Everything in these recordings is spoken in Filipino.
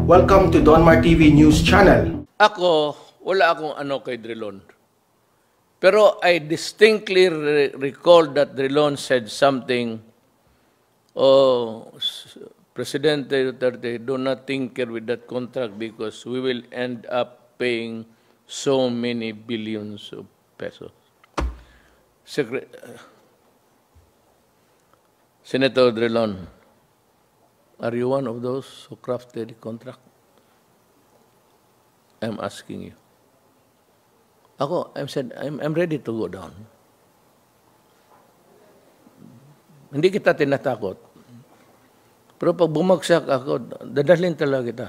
Welcome to Donmar TV News Channel. Ako, wala akong ano kay Drilon. Pero I distinctly recall that Drilon said something, Presidente Duterte, do not tinker with that contract because we will end up paying so many billions of pesos. Senator Drilon, are you one of those who crafted the contract? I'm asking you. Ako, I'm ready to go down. Hindi kita tinatakot. Pero pag bumagsak ako, dadalhin talaga kita.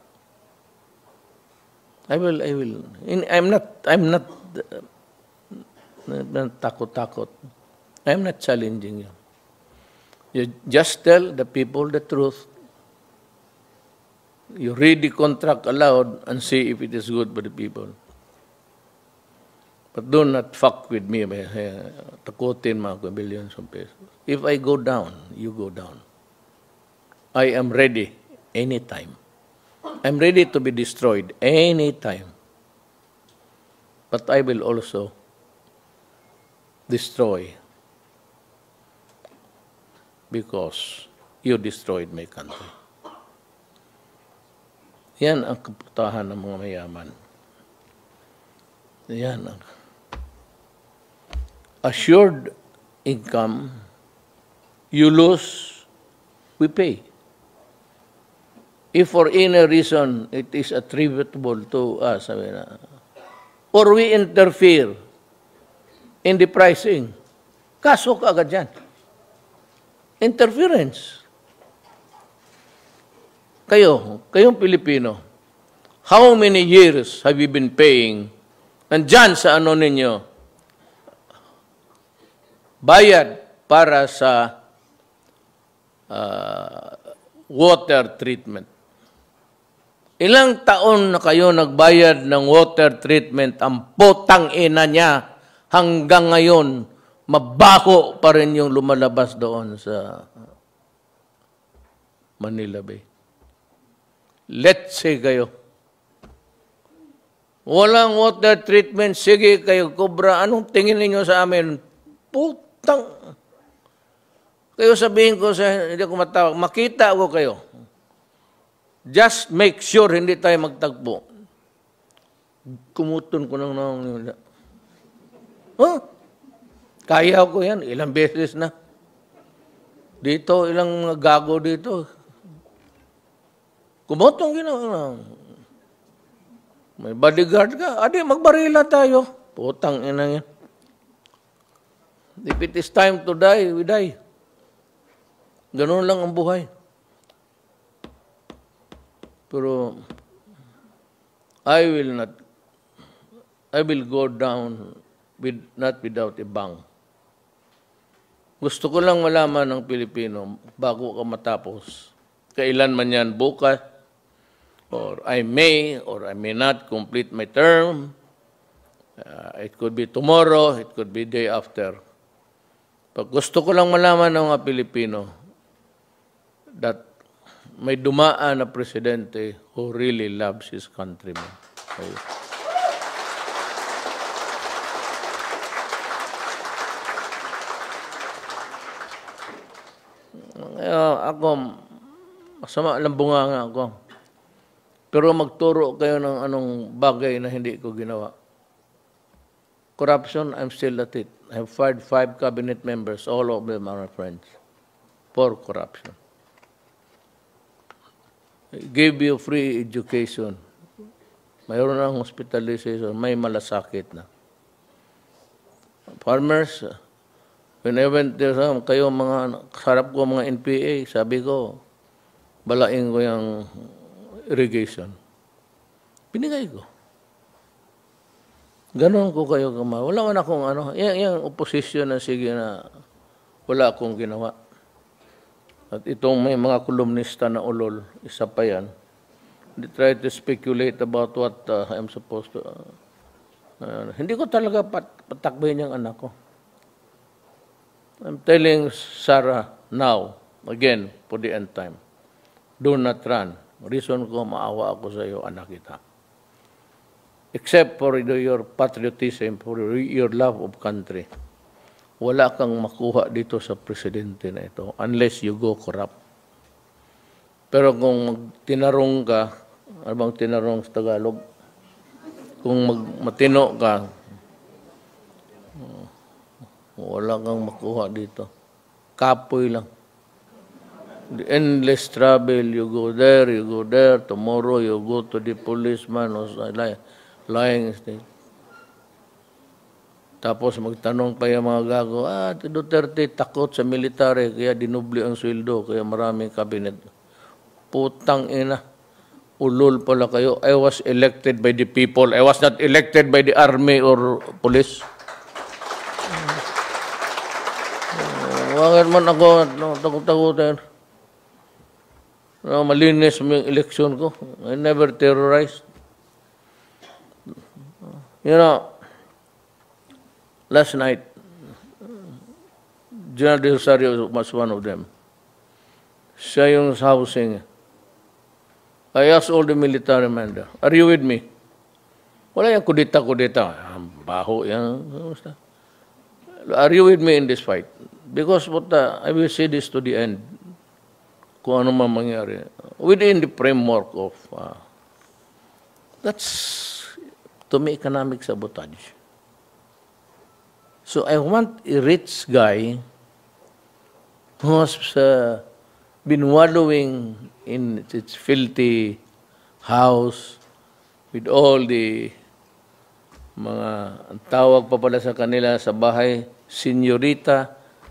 I will. I'm not takot-takot. I'm not challenging you. You just tell the people the truth. You read the contract aloud and see if it is good for the people. But do not fuck with me by takutin mo ako billions of pesos. If I go down, you go down. I am ready anytime. I'm ready to be destroyed anytime. But I will also destroy because you destroyed my country. Yan ang kaputahan ng mga mayaman. Yan ang assured income, you lose, we pay. If for any reason it is attributable to us, or we interfere in the pricing, kaso ka agad yan. Interference. Kayong Pilipino, how many years have you been paying? Nandyan sa ano ninyo, bayad para sa water treatment. Ilang taon na kayo nagbayad ng water treatment, ang putang ina niya hanggang ngayon, mabaho pa rin yung lumalabas doon sa Manila Bay. Let's say kayo, walang water treatment, sige kayo, Cobra, anong tingin ninyo sa amin? Putang. Kayo sabihin ko, hindi ako matawag, makita ako kayo. Just make sure hindi tayo magtagpo. Kumuton ko ng nang. Huh? Kaya ko yan, ilang beses na. Dito, ilang mga gago dito. Kumutong ginawa. May bodyguard ka. Adi, magbarila tayo. Putang ina yan. If it is time to die, we die. Ganun lang ang buhay. Pero I will go down not without a bang. Gusto ko lang malaman ng Pilipino bago ka matapos. Kailan man yan, bukas, or I may not complete my term. It could be tomorrow, it could be day after. Pag gusto ko lang malaman ng mga Pilipino that may dumaan na presidente who really loves his countrymen. Ako, masama lang bunganga ako. Pero magturo kayo ng anong bagay na hindi ko ginawa. Corruption, I'm still at it. I have fired 5 cabinet members, all of them are my friends, for corruption. I gave you free education. Mayroon ng hospitalization, may malasakit na. Farmers, when I went there, kayo mga, sarap ko mga NPA, sabi ko, balain ko yung irrigation. Binigay ko. Ganon ko kayo kama. Wala man akong ano, yung opposition na sige na wala akong ginawa. At itong may mga kolumnista na ulol, isa pa yan. They try to speculate about what I'm supposed to. Hindi ko talaga patakbayin yung anak ko. I'm telling Sarah now, again, for the end time, do not run. Reason ko, maawa ako sa iyo, anak kita. Except for your patriotism, for your love of country. Wala kang makuha dito sa presidente na ito unless you go corrupt. Pero kung tinarong ka, ano bang tinarong sa Tagalog? Kung matino ka, wala kang makuha dito. Kapoy lang. The endless travel, you go there, tomorrow you go to the policeman or lying state. Tapos magtanong pa yung mga gago, Duterte takot sa military, kaya dinubli ang sweldo, kaya maraming kabinet. Putang ina, ulol pala kayo. I was elected by the people. I was not elected by the army or police. Bakit man ako takot-takutin? Malinis mo yung eleksyon ko. I never terrorized. You know, last night, General De Rosario was one of them. Siya yung housing. I asked all the military men there, are you with me? Wala yung kudita-kudita. Baho yan. Are you with me in this fight? Because I will say this to the end. Kung ano man mangyari. Within the framework of, that's, to me, economic sabotage. So I want a rich guy who has been wallowing in its filthy house with all the mga, ang tawag pa pala sa kanila sa bahay, senyorita,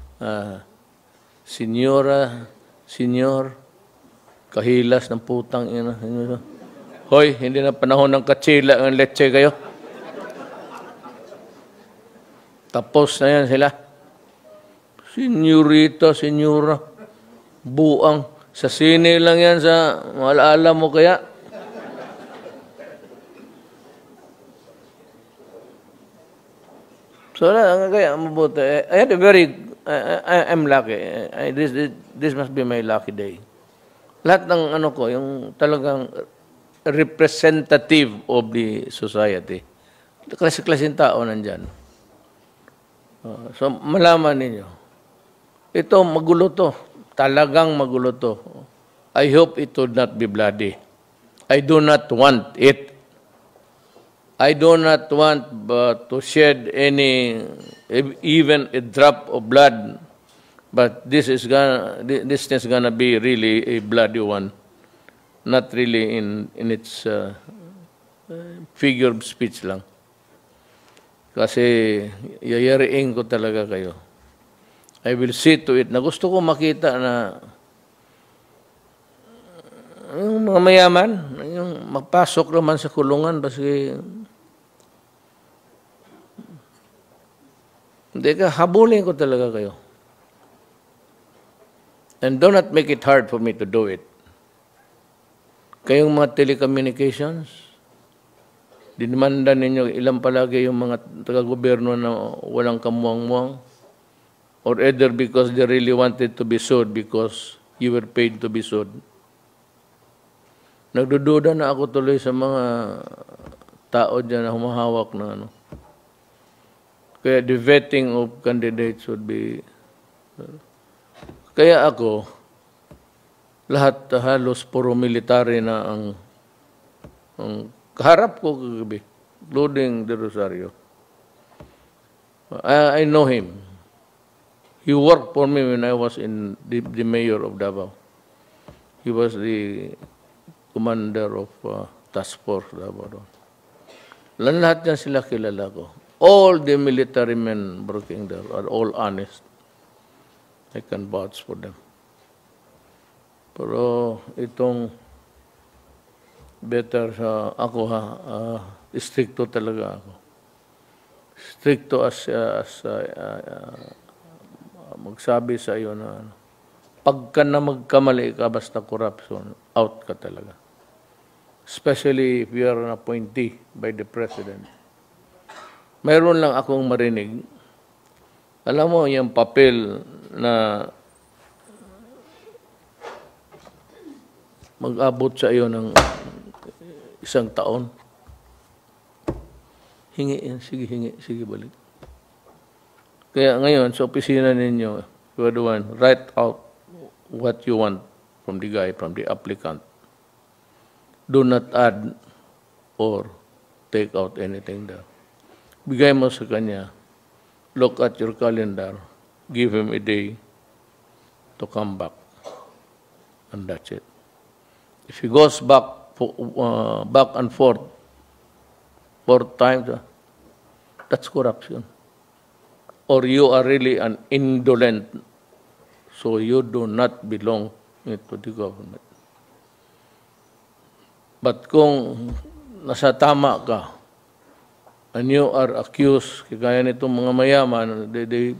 senyora, senyor, kahilas ng putang ina. Hoy, hindi na panahon ng katsila ang leche kayo. Tapos na yan sila. Senyorita, senyora, buang. Sa sine lang yan sa malaala mo kaya. So, kaya mabuti. I had a I'm lucky. This must be my lucky day. Lahat ng ano ko, yung talagang representative of the society. Klase-klaseng tao nandyan. So, malaman ninyo. Ito, magulo to. Talagang magulo to. I hope it would not be bloody. I do not want it. I do not want to shed even a drop of blood. But this is gonna be really a bloody one. Not really in its figure of speech lang. Kasi yayariin ko talaga kayo. I will see to it na gusto ko makita na yung mga mayaman, yung magpasok naman sa kulungan kasi hindi ka, habulin ko talaga kayo. And do not make it hard for me to do it. Kayong mga telecommunications, dinimanda ninyo ilang palagi yung mga taga-gobyerno na walang kamuang-muang, or either because they really wanted to be sued because you were paid to be sued. Nagdududa na ako tuloy sa mga tao dyan na humahawak na ano. Kaya the vetting of candidates would be... Kaya ako, lahat halos puro military na ang kaharap ko kagabi, including De Rosario. I know him. He worked for me when I was in the mayor of Davao. He was the commander of task force Davao. Lahat niya sila kilala ko. All the military men working there are all honest. I can vouch for them. Pero itong better sa ako stricto talaga ako. Stricto as magsabi sa iyo na pagka na magkamali ka basta corruption, out ka talaga. Especially if you are an appointee by the President. Mayroon lang akong marinig. Alam mo, yung papel na mag-abot sa iyo ng 1 taon. Hingi yan, sige balik. Kaya ngayon, sa opisina ninyo, you are the one, write out what you want from the guy, from the applicant. Do not add or take out anything there. Bigay mo sa kanya, look at your calendar, give him a day to come back. And that's it. If he goes back and forth 4 times, that's corruption. Or you are really an indolent, so you do not belong to the government. But kung nasa tama ka, and you are accused, kagaya nitong mga mayaman, they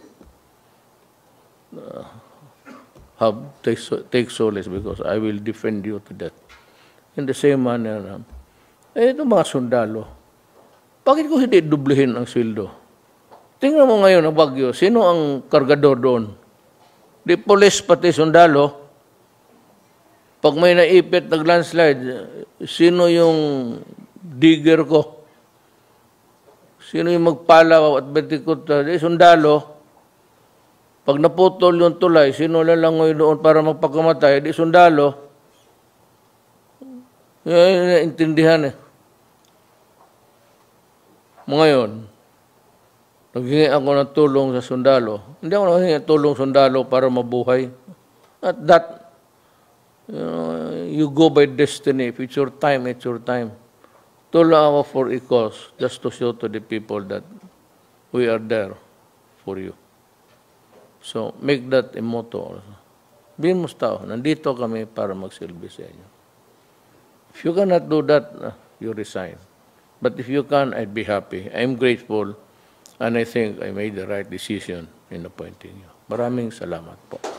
have take solace because I will defend you to death. In the same manner, itong mga sundalo, bakit ko hindi dublehin ang sweldo? Tingnan mo ngayon ang Bagyo, sino ang kargador doon? Di police pati sundalo. Pag may naipit, nag-landslide, sino yung digger ko? Sino yung magpalaw at betikot? Di sundalo. Pag naputol yung tulay, sino lalangoy doon para magpakamatay? Di sundalo. Yan intindihan eh. Ngayon, naghingi ako ng tulong sa sundalo. Hindi ako naghingi ng tulong sa sundalo para mabuhay. At that, you go by destiny. If it's your time, it's your time. Tulong ako for a cause, just to show to the people that we are there for you. So, make that a motto. Bihin mo sa tao, nandito kami para magsilbi sa inyo. If you cannot do that, you resign. But if you can, I'd be happy. I'm grateful. And I think I made the right decision in appointing you. Maraming salamat po.